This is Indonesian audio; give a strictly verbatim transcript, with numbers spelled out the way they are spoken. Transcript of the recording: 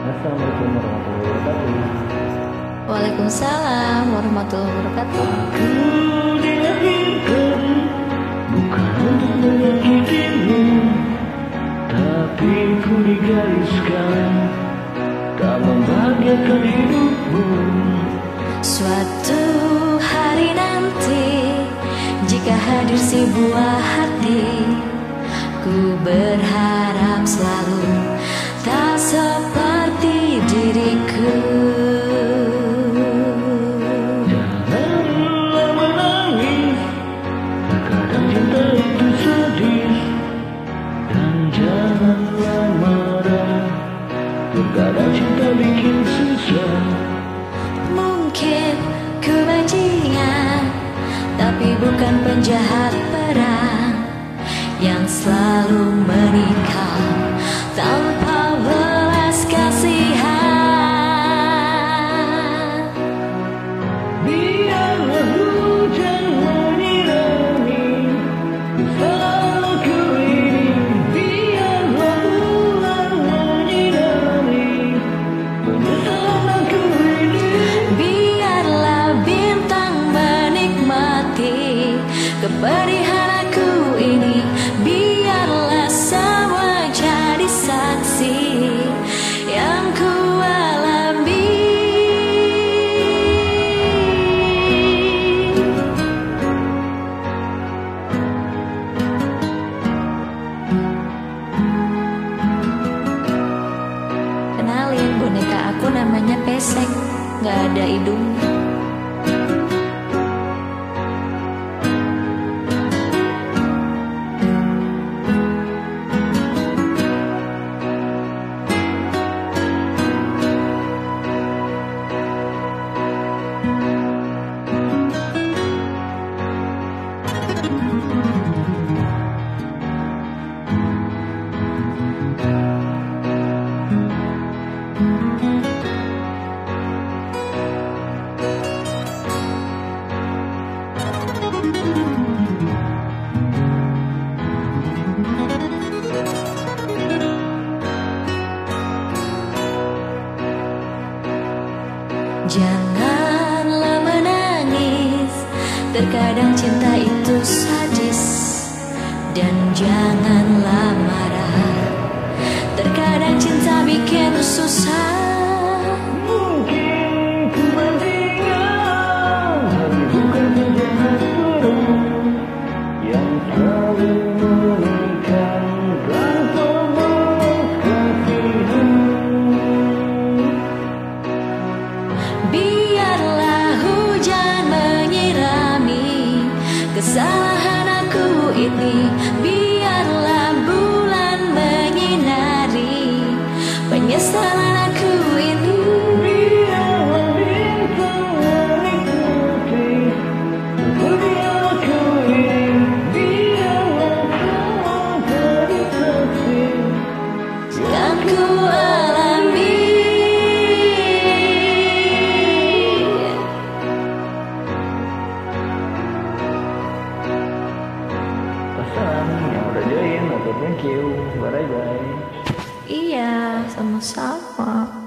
Assalamualaikum warahmatullahi wabarakatuh. Waalaikumsalam warahmatullahi wabarakatuh. Aku dilahirkan bukan untuk menyakitimu, tapi ku digariskan tak membahagiakan hidupmu. Suatu hari nanti, jika hadir si buah hati, ku berharap selalu tak seperti diriku. Janganlah menangis, terkadang cinta itu sedih. Dan janganlah marah, terkadang cinta bikin susah. Mungkin ku bajingan, tapi bukan penjahat perang yang selalu menikah tanpa belas kasihan. Biarlah hujan menyirami kesalahanku ini, biarlah bulan menyinari penyesalanku ini, Biarlah bintang menikmati kepedihan aku ini, biarlah semua jadi saksi yang ku alami. Kenalin, boneka aku namanya Pesek, nggak ada hidungnya. Janganlah menangis, terkadang cinta itu sadis. Dan janganlah marah, terkadang cinta bikin susah. mungkin ku bajingan, tapi bukan penjahat perang yang selalu menikah tanpa belas kasihan. Biarlah hujan menyirami kesalahan aku ini, biarlah bulan menyinari penyesalan aku ini. Biarlah bintang menikmati kepedihan aku ini, biarlah semua jadi saksi Yang ku alami. pesan yang udah join atau thank you, bye bye. Iya, sama-sama.